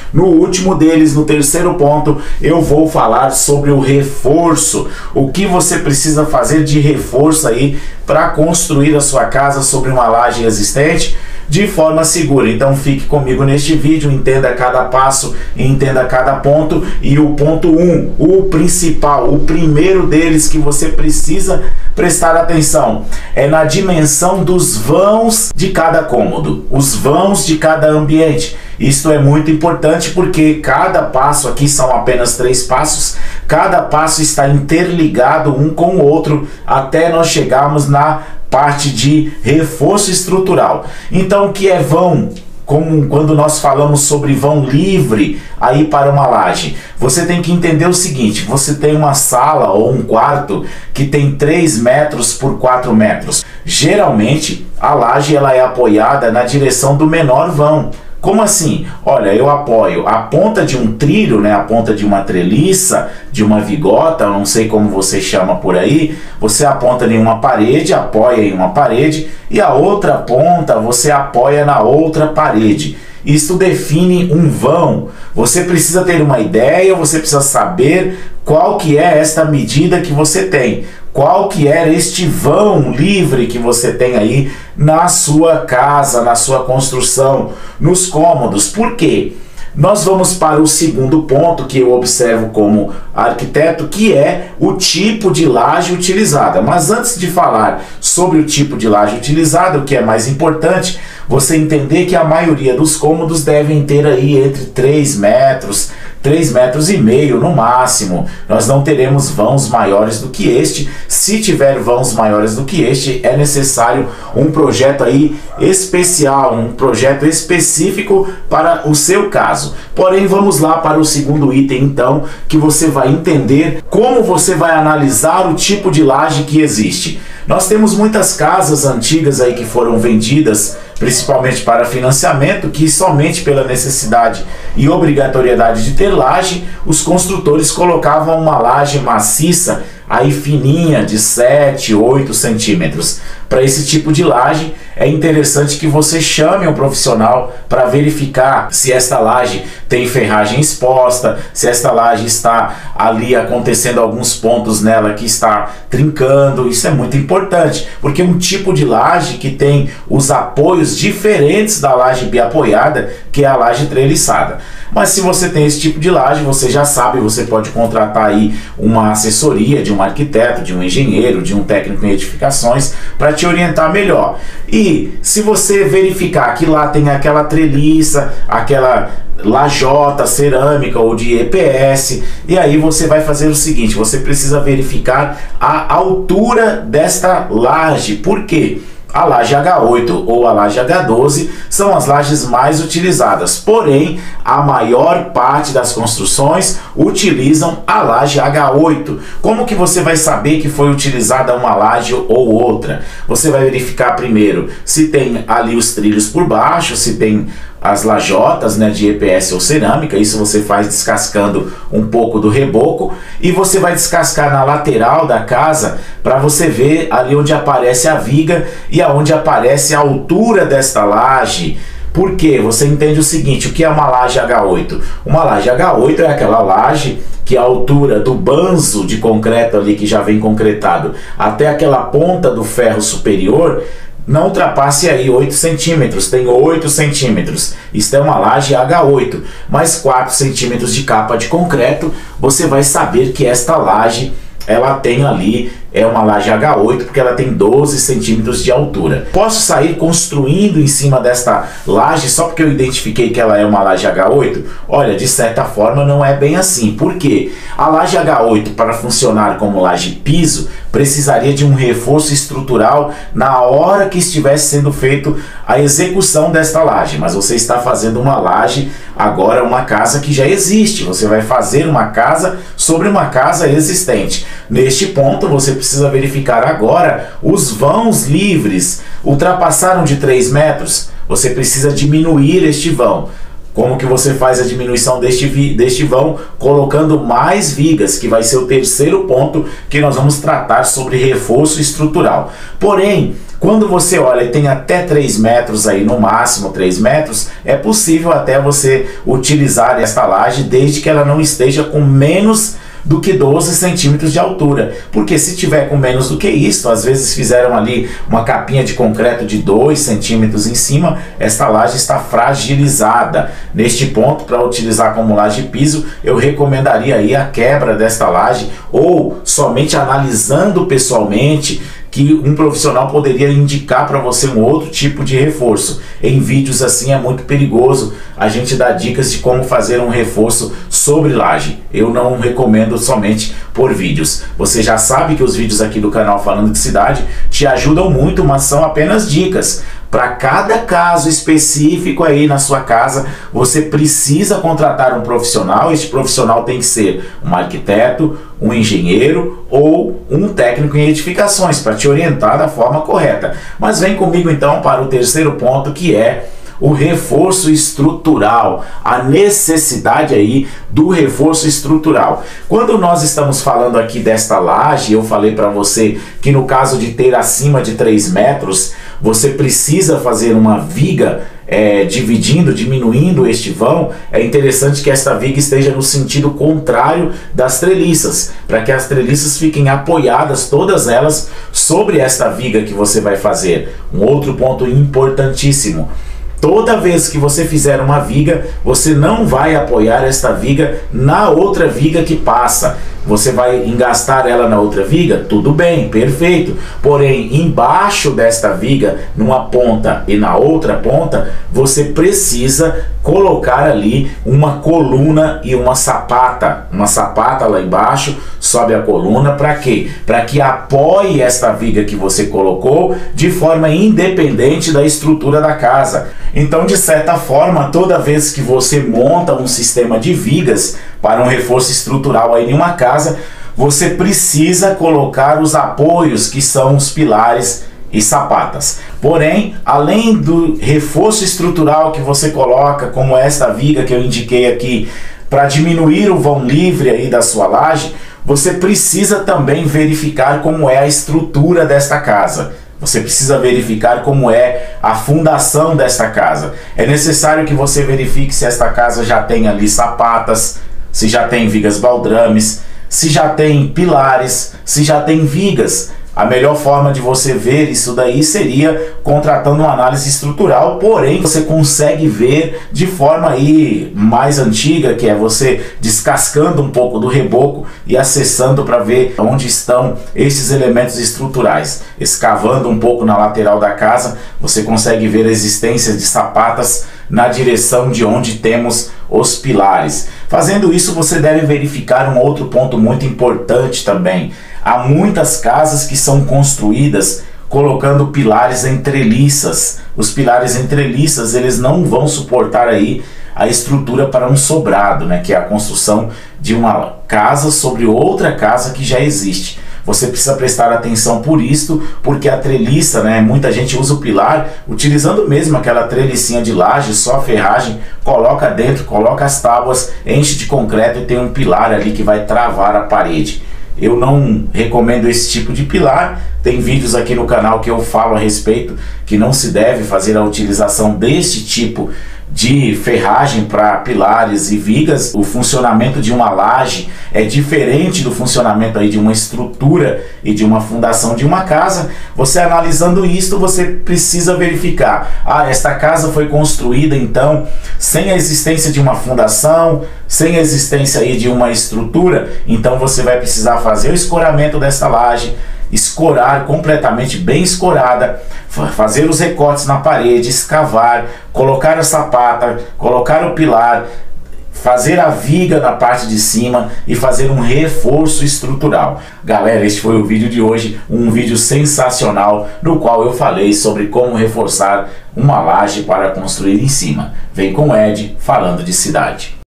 No último deles, no terceiro ponto, eu vou falar sobre o reforço. O que você precisa fazer de reforço aí para construir a sua casa sobre uma laje existente de forma segura. Então fique comigo neste vídeo, entenda cada passo, entenda cada ponto. E o ponto 1, o principal, o primeiro deles que você precisa prestar atenção é na dimensão dos vãos de cada cômodo, os vãos de cada ambiente. Isto é muito importante porque cada passo aqui são apenas 3 passos, cada passo está interligado um com o outro até nós chegarmos na parte de reforço estrutural. Então, o que é vão? Como quando nós falamos sobre vão livre aí para uma laje, você tem que entender o seguinte: você tem uma sala ou um quarto que tem 3 metros por 4 metros. Geralmente a laje ela é apoiada na direção do menor vão. Como assim? Olha, eu apoio a ponta de um trilho, né, a ponta de uma treliça, de uma vigota, eu não sei como você chama por aí, você aponta em uma parede, apoia em uma parede, e a outra ponta você apoia na outra parede. Isso define um vão. Você precisa ter uma ideia, você precisa saber qual que é esta medida que você tem. Qual que é este vão livre que você tem aí na sua casa, na sua construção, nos cômodos. Por quê? Nós vamos para o segundo ponto que eu observo como arquiteto, que é o tipo de laje utilizada. Mas antes de falar sobre o tipo de laje utilizada, o que é mais importante, você entender que a maioria dos cômodos devem ter aí entre 3 metros, 3,5 metros no máximo. Nós não teremos vãos maiores do que este. Se tiver vãos maiores do que este, é necessário um projeto aí especial, um projeto específico para o seu caso. Porém, vamos lá para o segundo item então, que você vai entender como você vai analisar o tipo de laje que existe. Nós temos muitas casas antigas aí que foram vendidas, principalmente para financiamento, que somente pela necessidade e obrigatoriedade de ter laje, os construtores colocavam uma laje maciça, aí fininha, de 7, 8 centímetros. Para esse tipo de laje, é interessante que você chame um profissional para verificar se esta laje tem ferragem exposta, se esta laje está ali acontecendo alguns pontos nela que está trincando. Isso é muito importante, porque um tipo de laje que tem os apoios diferentes da laje biapoiada, que é a laje treliçada. Mas se você tem esse tipo de laje, você já sabe, você pode contratar aí uma assessoria de um arquiteto, de um engenheiro, de um técnico em edificações para te orientar melhor. E se você verificar que lá tem aquela treliça, aquela lajota cerâmica ou de EPS, e aí você vai fazer o seguinte: você precisa verificar a altura desta laje. Por quê? A laje H8 ou a laje H12 são as lajes mais utilizadas, porém a maior parte das construções utilizam a laje H8. Como que você vai saber que foi utilizada uma laje ou outra? Você vai verificar primeiro se tem ali os trilhos por baixo, se tem as lajotas, né, de EPS ou cerâmica. Isso você faz descascando um pouco do reboco, e você vai descascar na lateral da casa para você ver ali onde aparece a viga e aonde aparece a altura desta laje. Por quê? Você entende o seguinte: o que é uma laje H8? Uma laje H8 é aquela laje que a altura do banzo de concreto ali que já vem concretado até aquela ponta do ferro superior não ultrapasse aí 8 centímetros, tem 8 centímetros. Isso é uma laje H8, mais 4 centímetros de capa de concreto, você vai saber que esta laje, ela tem ali, é uma laje H8, porque ela tem 12 centímetros de altura. Posso sair construindo em cima desta laje só porque eu identifiquei que ela é uma laje H8? Olha, de certa forma não é bem assim. Por quê? A laje H8, para funcionar como laje piso, precisaria de um reforço estrutural na hora que estivesse sendo feito a execução desta laje. Mas você está fazendo uma laje, agora uma casa que já existe. Você vai fazer uma casa sobre uma casa existente. Neste ponto, você precisa verificar agora os vãos livres. Ultrapassaram de 3 metros? Você precisa diminuir este vão. Como que você faz a diminuição deste vão? Colocando mais vigas, que vai ser o terceiro ponto que nós vamos tratar sobre reforço estrutural. Porém, Quando você olha e tem até 3 metros aí, no máximo 3 metros, é possível até você utilizar esta laje desde que ela não esteja com menos do que 12 centímetros de altura, porque se tiver com menos do que isso, às vezes fizeram ali uma capinha de concreto de 2 centímetros em cima, esta laje está fragilizada. Neste ponto, para utilizar como laje piso, eu recomendaria aí a quebra desta laje, ou somente analisando pessoalmente, que um profissional poderia indicar para você um outro tipo de reforço. Em vídeos assim é muito perigoso a gente dar dicas de como fazer um reforço sobre laje. Eu não recomendo somente por vídeos. Você já sabe que os vídeos aqui do canal Falando de Cidade te ajudam muito, mas são apenas dicas. Para cada caso específico aí na sua casa, você precisa contratar um profissional. Este profissional tem que ser um arquiteto, um engenheiro ou um técnico em edificações para te orientar da forma correta. Mas vem comigo então para o terceiro ponto, que é o reforço estrutural, a necessidade aí do reforço estrutural. Quando nós estamos falando aqui desta laje, eu falei para você que no caso de ter acima de 3 metros, você precisa fazer uma viga diminuindo este vão. É interessante que esta viga esteja no sentido contrário das treliças, para que as treliças fiquem apoiadas, todas elas, sobre esta viga que você vai fazer. Um outro ponto importantíssimo: toda vez que você fizer uma viga, você não vai apoiar esta viga na outra viga que passa. Você vai engastar ela na outra viga? Tudo bem, perfeito. Porém, embaixo desta viga, numa ponta e na outra ponta, você precisa colocar ali uma coluna e uma sapata. Uma sapata lá embaixo, sobe a coluna, para quê? Para que apoie esta viga que você colocou de forma independente da estrutura da casa. Então, de certa forma, toda vez que você monta um sistema de vigas para um reforço estrutural aí em uma casa, você precisa colocar os apoios, que são os pilares e sapatas. Porém, além do reforço estrutural que você coloca, como esta viga que eu indiquei aqui, para diminuir o vão livre aí da sua laje, você precisa também verificar como é a estrutura desta casa. Você precisa verificar como é a fundação desta casa. É necessário que você verifique se esta casa já tem ali sapatas, se já tem vigas baldrames, se já tem pilares, se já tem vigas. A melhor forma de você ver isso daí seria contratando uma análise estrutural, porém você consegue ver de forma aí mais antiga, que é você descascando um pouco do reboco e acessando para ver onde estão esses elementos estruturais. Escavando um pouco na lateral da casa, você consegue ver a existência de sapatas na direção de onde temos os pilares. Fazendo isso, você deve verificar um outro ponto muito importante também. Há muitas casas que são construídas colocando pilares em treliças. Os pilares em treliças, eles não vão suportar aí a estrutura para um sobrado, né, que é a construção de uma casa sobre outra casa que já existe. Você precisa prestar atenção por isto, porque a treliça, né, muita gente usa o pilar utilizando mesmo aquela trelicinha de laje, só a ferragem, coloca dentro, coloca as tábuas, enche de concreto e tem um pilar ali que vai travar a parede. Eu não recomendo esse tipo de pilar. Tem vídeos aqui no canal que eu falo a respeito que não se deve fazer a utilização deste tipo de ferragem para pilares e vigas. O funcionamento de uma laje é diferente do funcionamento aí de uma estrutura e de uma fundação de uma casa. Você analisando isto, você precisa verificar: esta casa foi construída então sem a existência de uma fundação, sem a existência aí de uma estrutura. Então você vai precisar fazer o escoramento desta laje, escorar completamente, bem escorada, fazer os recortes na parede, escavar, colocar a sapata, colocar o pilar, fazer a viga na parte de cima e fazer um reforço estrutural. Galera, este foi o vídeo de hoje, um vídeo sensacional no qual eu falei sobre como reforçar uma laje para construir em cima. Vem com o Ed falando de cidade.